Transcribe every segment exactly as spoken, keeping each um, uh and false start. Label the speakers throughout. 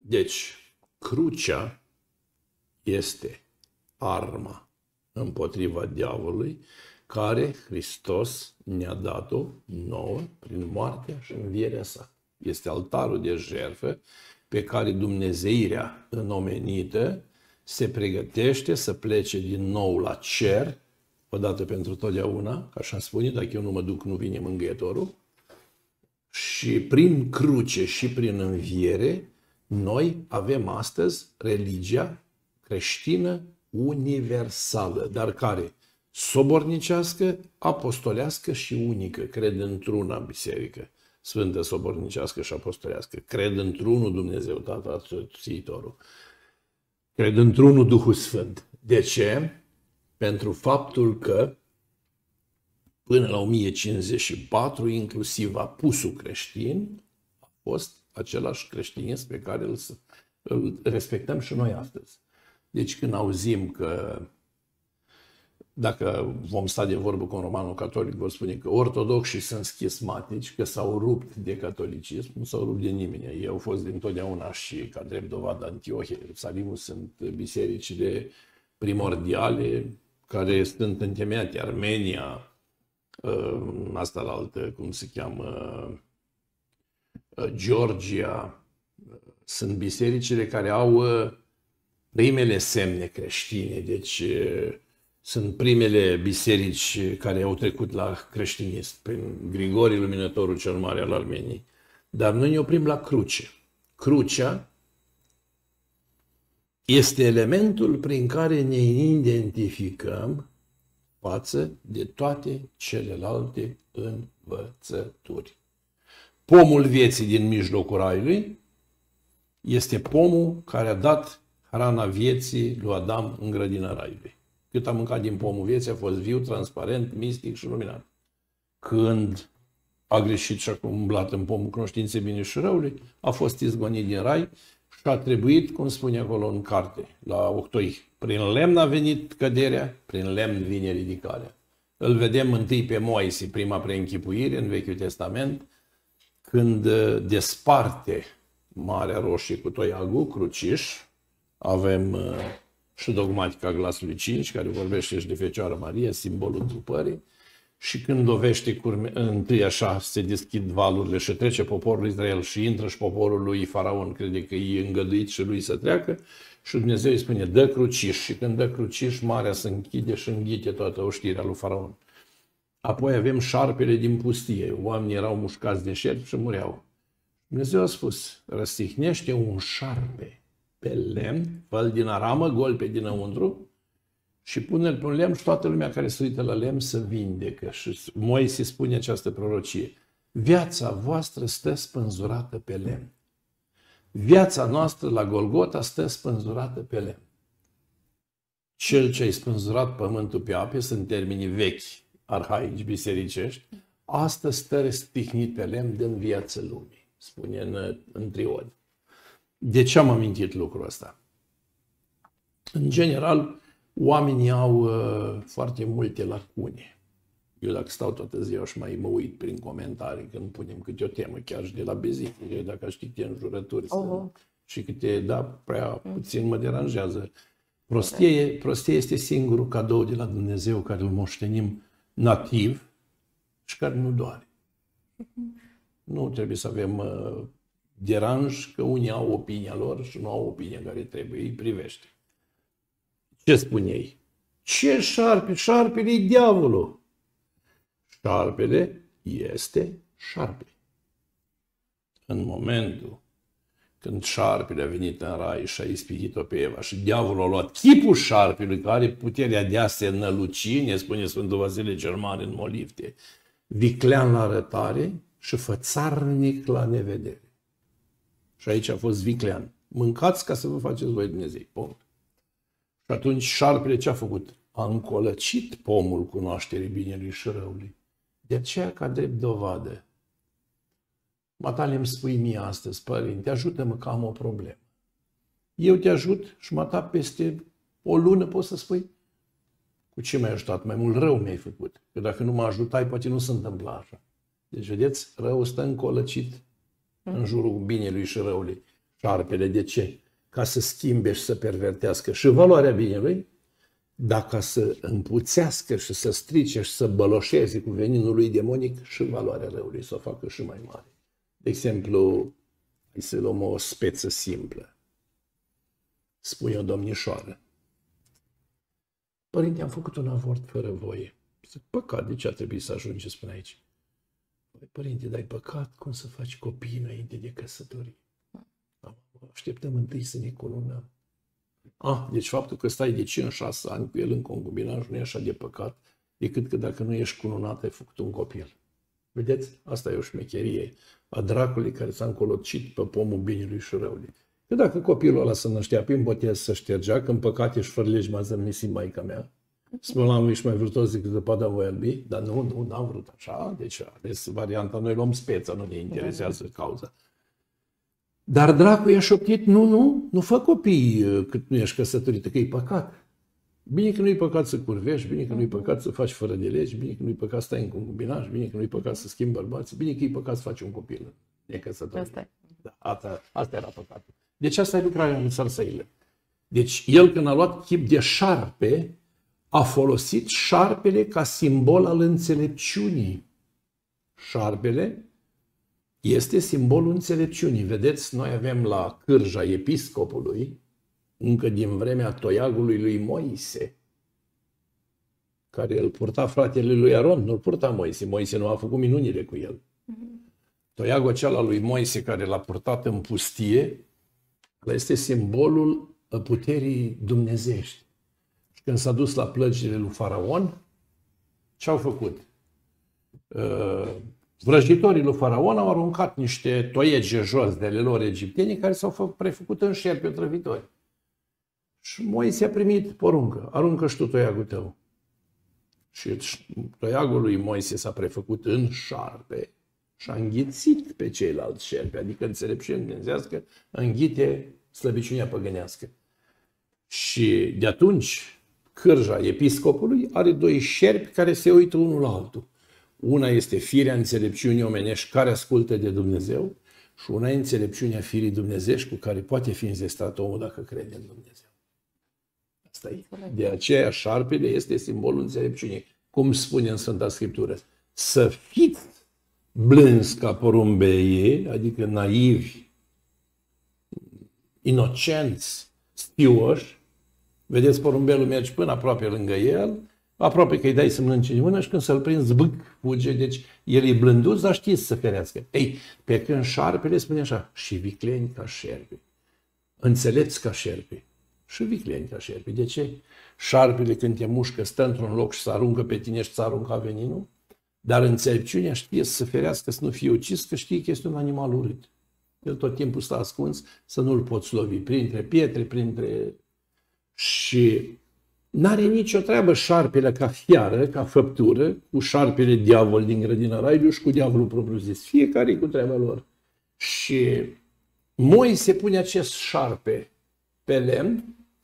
Speaker 1: Deci, crucea este arma împotriva diavolului care Hristos ne-a dat-o nouă prin moartea și învierea sa. Este altarul de jertfă pe care dumnezeirea înomenită se pregătește să plece din nou la cer, odată pentru totdeauna, ca așa spune, dacă eu nu mă duc, nu vine mângâietorul. Și prin cruce și prin înviere, noi avem astăzi religia creștină universală, dar care? Sobornicească, apostolească și unică. Cred într-una biserică sfântă, sobornicească și apostolească. Cred într-unul Dumnezeu, Tatăl Atotțiitorul. Cred într-unul Duhul Sfânt. De ce? Pentru faptul că până la o mie cincizeci și patru, inclusiv apusul creștin, a fost același creștinism pe care îl, îl respectăm și noi astăzi. Deci când auzim că, dacă vom sta de vorbă cu un romanul catolic, vor spune că ortodoxii sunt schismatici, că s-au rupt de catolicism, nu s-au rupt de nimeni. Ei au fost dintotdeauna și, ca drept dovadă, Antiohia, Ierusalimul, sunt bisericile primordiale care sunt întemeiate. Armenia, asta la altă, cum se cheamă, Georgia, sunt bisericile care au primele semne creștine, deci sunt primele biserici care au trecut la creștinism, prin Grigori Luminătorul cel Mare al Armeniei. Dar noi ne oprim la cruce. Crucea este elementul prin care ne identificăm față de toate celelalte învățături. Pomul vieții din mijlocul raiului este pomul care a dat hrana vieții lui Adam în grădina raiului. Cât a mâncat din pomul vieții a fost viu, transparent, mistic și luminat. Când a greșit și a umblat în pomul cunoștinței binei și răului, a fost izgonit din rai și a trebuit, cum spune acolo în carte, la Octoi, prin lemn a venit căderea, prin lemn vine ridicarea. Îl vedem întâi pe Moise, prima preînchipuire în Vechiul Testament, când desparte Marea Roșie cu toiagul, cruciș. Avem uh, și dogmatica Glasului cinci, care vorbește și de Fecioară Maria, simbolul trupării. Și când dovește curme, întâi așa se deschid valurile și trece poporul Israel și intră și poporul lui Faraon, crede că e îngăduit și lui să treacă. Și Dumnezeu îi spune, dă cruciș. Și când dă cruciș, marea se închide și înghite toată oștirea lui Faraon. Apoi avem șarpele din pustie. Oamenii erau mușcați de șerpi și mureau. Dumnezeu a spus, răstihnește un șarpe pe lemn, fă-l din aramă, gol pe dinăuntru și pune-l pe un lemn și toată lumea care se uită la lemn să vindecă. Și Moise spune această prorocie. Viața voastră stă spânzurată pe lemn. Viața noastră la Golgota stă spânzurată pe lemn. Cel ce a spânzurat pământul pe ape, sunt termenii vechi, arhaici, bisericești, astăzi stă răstihnit pe lemn, dând viață lumii, spune în, în Triod. De ce am amintit lucrul ăsta? În general, oamenii au uh, foarte multe lacune. Eu dacă stau toată ziua și mai mă uit prin comentarii când punem câte o temă, chiar și de la Bezic, dacă știi câte înjurături uh-huh. sunt, și câte, da, prea puțin mă deranjează. Prostie, prostie este singurul cadou de la Dumnezeu care îl moștenim nativ și care nu doare. Uh-huh. Nu trebuie să avem uh, deranj că unii au opinia lor și nu au opinia care trebuie, îi privește. Ce spune ei? Ce șarpe? Șarpele e diavolul. Șarpele este șarpe. În momentul când șarpele a venit în rai și a ispitit-o pe Eva și diavolul a luat chipul șarpelui care are puterea de a se năluci, ne spune Sfântul Vasile cel Mare în Molifte, viclean la arătare și fățarnic la nevedere. Și aici a fost viclean. Mâncați ca să vă faceți voi Dumnezei. Punct. Și atunci șarpele ce a făcut? A încolăcit pomul cunoașterii binelui și răului. De aceea, ca drept dovadă, matale îmi spui mie astăzi, părinte, ajută-mă că am o problemă. Eu te ajut și mata peste o lună poți să spui, cu ce m-ai ajutat? Mai mult rău mi-ai făcut. Că dacă nu mă ajutai, poate nu se întâmplă așa. Deci, vedeți, răul stă încolăcit în jurul binelui și răului. șarpele. De ce? Ca să schimbe și să pervertească și valoarea binelui, dar ca să împuțească și să strice și să băloșeze cu veninul lui demonic și valoarea răului, să o facă și mai mare. De exemplu, hai să luăm o speță simplă. Spune o domnișoară: părinte, am făcut un avort fără voie. Zic, păcat, de ce a trebuit să ajungeți până aici? Părinte, dar e păcat, cum să faci copii înainte de căsătorie? Așteptăm întâi să ne cununăm. Ah, deci faptul că stai de cinci șase ani cu el în concubinaj nu e așa de păcat, decât că dacă nu ești cununat ai făcut un copil. Vedeți? Asta e o șmecherie a dracului care s-a încolocit pe pomul binelui și răului. Că dacă copilul ăla se năștea prin botez să ștergea, că în păcate și fără legi m-a zămnisit maica mea, spun la lui și mai vrut toți decât zăpada voi albi, dar nu, nu, n-am vrut așa, deci ales varianta, noi luăm speța, nu ne interesează cauza. Dar dracul i-a șoptit, nu, nu, nu fă copii cât nu ești căsătorită, că e păcat. Bine că nu-i păcat să curvești, bine că nu-i păcat să faci fără de legi, bine că nu-i păcat să stai în concubinaj, bine că nu-i păcat să schimbi bărbați, bine că e păcat să faci un copil necăsătorit. Da, asta, asta era păcatul. Deci asta e lucrarea în Sărseile. Deci el, când a luat chip de șarpe, a folosit șarpele ca simbol al înțelepciunii. Șarpele este simbolul înțelepciunii. Vedeți, noi avem la cârja episcopului, încă din vremea toiagului lui Moise, care îl purta fratele lui Aron, nu-l purta Moise. Moise nu a făcut minunile cu el. Toiagul acela lui Moise care l-a purtat în pustie, este simbolul puterii dumnezeiești. Și când s-a dus la plăgile lui Faraon, ce au făcut? Vrăjitorii lui Faraon au aruncat niște toiege jos de ale lor egipteni care s-au prefăcut în șerpi otrăvitori. Și Moise a primit poruncă: aruncă și tu toiagul tău. Și toiagul lui Moise s-a prefăcut în șarpe și a înghițit pe ceilalți șerpi, adică înțelepciunea dumnezească înghite slăbiciunea păgânească. Și de atunci cârja episcopului are doi șerpi care se uită unul la altul. Una este firea înțelepciunii omenești care ascultă de Dumnezeu și una e înțelepciunea firii dumnezești cu care poate fi înzestrat omul dacă crede în Dumnezeu. Asta e. De aceea șarpele este simbolul înțelepciunii. Cum spune în Sfânta Scriptură, să fiți blânzi ca porumbeie, adică naivi, inocenți, stioși. Vedeți, porumbelul merge până aproape lângă el, aproape că îi dai să mănânce din mână și când să-l prinzi, zbâc, fuge. Deci el e blânduț, dar știți să ferească. Ei, pe când șarpele spune așa: și vicleni ca șerpi, înțelepți ca șerpi și vicleni ca șerpi. De ce? Șarpele când te mușcă stă într-un loc și să aruncă pe tine și să arunca veninul, dar înțelepciunea știe să se ferească, să nu fie ucis, că știe că este un animal urât. El tot timpul stă ascuns să nu-l poți lovi printre pietre, printre... Și n-are nicio treabă șarpele ca fiară, ca făptură, cu șarpele diavol din grădina Raiului și cu diavolul propriu-zis. Fiecare cu treaba lor. Și Moise pune acest șarpe pe lemn,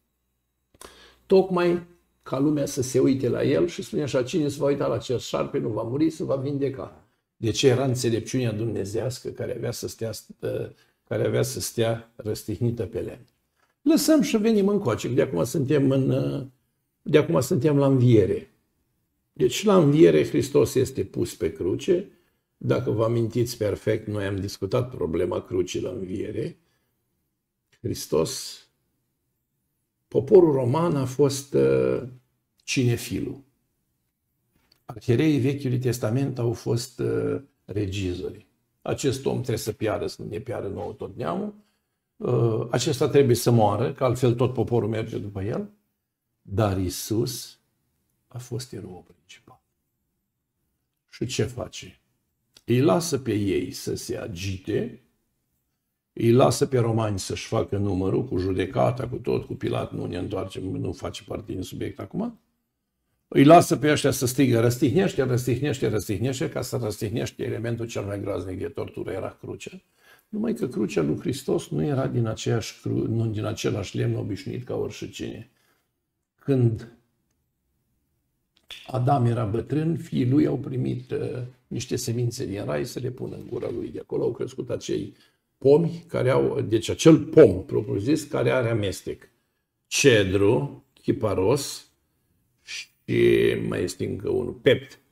Speaker 1: tocmai ca lumea să se uite la el și spune așa: cine se va uita la acest șarpe nu va muri, se va vindeca. De ce era înțelepciunea dumnezească care avea să stea, care avea să stea răstihnită pe lemn. Lăsăm și venim încoace, de acum suntem în... De acum suntem la înviere. Deci la înviere Hristos este pus pe cruce. Dacă vă amintiți perfect, noi am discutat problema crucii la înviere. Hristos, poporul roman a fost uh, cinefilul. Arhiereii Vechiului Testament au fost uh, regizori. Acest om trebuie să piară, să nu ne piară nouă tot neamul. Uh, acesta trebuie să moară, că altfel tot poporul merge după el. Dar Iisus a fost eroul principal. Și ce face? Îi lasă pe ei să se agite, îi lasă pe romani să-și facă numărul cu judecata, cu tot, cu Pilat, nu ne întoarcem, nu face parte din subiect acum. Îi lasă pe ăștia să strigă: răstihnește, răstihnește, răstihnește, ca să răstihnește elementul cel mai groaznic de tortură, era crucea. Numai că crucea lui Hristos nu era din, aceeași, nu din același lemn obișnuit ca oricine. Când Adam era bătrân, fiii lui au primit uh, niște semințe din rai să le pună în gura lui. De acolo au crescut acei pomi care au, deci acel pom propriu-zis care are amestec. Cedru, chiparos și mai este încă unul, pept.